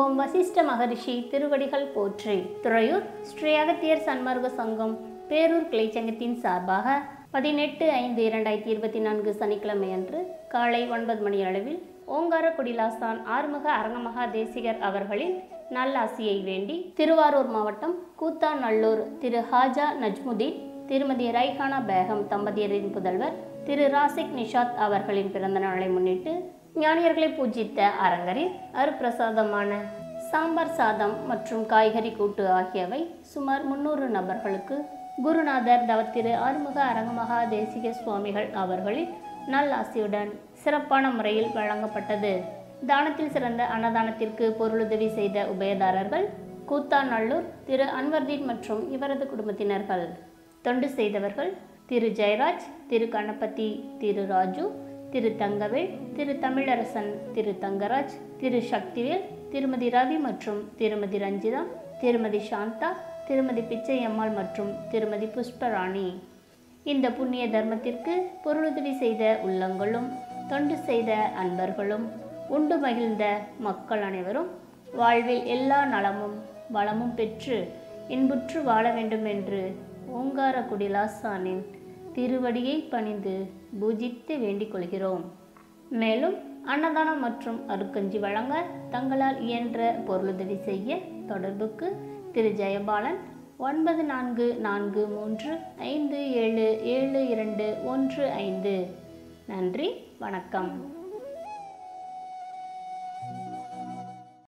ஓம் வசிஷ்ட மகரிஷி திருவடிகள் போற்றி. துறையூர் ஸ்ரீ அகத்தியர் சன்மார்க்க சங்கம் பேரூர் கிளைச்சங்கத்தின் சார்பாக 18/5/2024 சனிக்கிழமை அன்று காலை 9 மணி அளவில் ஓங்கார குடிலாசான் ஆறுமுக அரங்கமகா தேசிகர் அவர்களின் நல்லாசியை வேண்டி திருவாரூர் மாவட்டம் கூத்தாநல்லூர் திரு ஹாஜா நஜ்முதீன் திருமதி ரைஹானா பேகம் தம்பதியரின் புதல்வர் திரு ராசிக் நிஷாத் அவர்களின் பிறந்த நாளை முன்னிட்டு ஞானியர்களை பூஜித்த அரங்கரில் அருப்பிரசாதமான சாம்பார் சாதம் மற்றும் காய்கறி கூட்டு ஆகியவை சுமார் 300 நபர்களுக்கு குருநாதர் தவத்திரு ஆறுமுக அரங்கமகா தேசிக சுவாமிகள் அவர்களின் நல்லாசியுடன் சிறப்பான முறையில் வழங்கப்பட்டது. தானத்தில் சிறந்த அன்னதானத்திற்கு பொருளுதவி செய்த உபயதாரர்கள் கூத்தாநல்லூர் திரு அன்வர்தீன் மற்றும் இவரது குடும்பத்தினர்கள். தொண்டு செய்தவர்கள் திரு ஜெயராஜ், திரு கணபதி, திரு ராஜு, திரு தங்கவேல், திரு தமிழரசன், திரு தங்கராஜ், திரு சக்திவேல், திருமதி ரவி மற்றும் திருமதி ரஞ்சிதா, திருமதி சாந்தா, திருமதி பிச்சையம்மாள் மற்றும் திருமதி புஷ்பராணி. இந்த புண்ணிய தர்மத்திற்கு பொருளுதவி செய்த உள்ளங்களும் தொண்டு செய்த அன்பர்களும் உண்டு மகிழ்ந்த மக்கள் அனைவரும் வாழ்வில் எல்லா நலமும் வளமும் பெற்று இன்புற்று வாழ வேண்டும் என்று ஓங்கார குடிலாசானின் திருவடியை பணிந்து பூஜித்து வேண்டிக் கொள்கிறோம். மேலும் அன்னதானம் மற்றும் அருக்கஞ்சி வழங்க தங்களால் இயன்ற பொருளுதவி செய்ய தொடர்புக்கு திரு ஜெயபாலன் 9443577215. நன்றி, வணக்கம்.